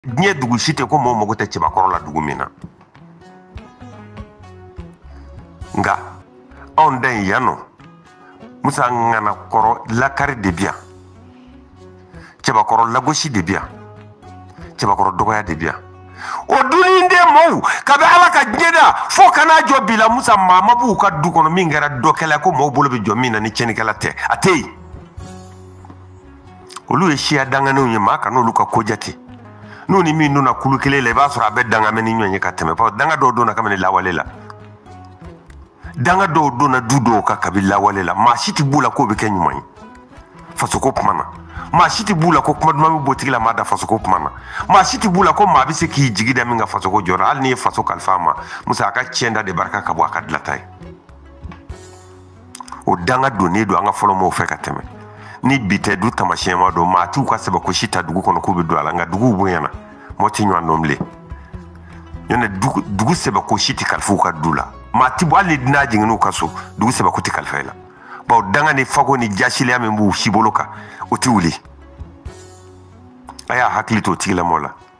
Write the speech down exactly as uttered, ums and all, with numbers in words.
diɲɛ dugu si tɛ ko mɔgɔ mago tɛ cɛbakɔrɔ la dugu min na nka anw da in yan nɔ Musa ŋana kɔrɔ lakari de bi yan cɛbakɔrɔ lagosi de bi yan cɛbakɔrɔ dɔgɔya de bi yan o dunni den mɔɔw kabi Ala ka diɲɛ da fo kana jɔ bi la Musa maa ma b'u ka du kɔnɔ min kɛra dɔkɛla ko mɔɔw bolo bɛ jɔ min na ni cɛnnikɛla tɛ a tɛ yen olu ye siya danganiw ye maa kana olu ka ko jate n'u ni min donna kulu kelen la i b'a sɔrɔ a bɛ dangamɛ ni ɲɔgɔn ye ka tɛmɛ parce que danga dɔw donna kabini lawale la danga dɔw donna du dɔw ka kabini lawale la maa si tɛ b'u la k'o bɛ kɛ ɲuman ye fasoko kuma na maa si tɛ b'u la ko kuma duman bɛ bɔ tigi la maa da fasoko kuma na maa si tɛ b'u la ko maa bɛ se k'i jigi da min ka fasoko jɔra hali n'i ye faso kalifa a ma Musa a ka tiɲɛ da de barika ka bɔ a ka dilata ye o danga donnen don an ka fɔlɔ mɔɔw fɛ ka tɛmɛ ni bi tɛ du tamasiyɛnma don maa t'u ka sɛbɛko si ta dugu kɔnɔ k'u bɛ don a la nka duguw bonyana mɔgɔ tɛ ɲɔgɔn dɔn bilen ɲɔnɛ dugu sɛbɛko si tɛ kalifa u ka du la maa ti bɔ hali n'a jiginn'u ka so dugu sɛbɛko tɛ kalifa i la bawo danga ni fako ni jasiliya min b'u si bolo kan o tɛ wuli a y'a hakili to o tigilamɔgɔ la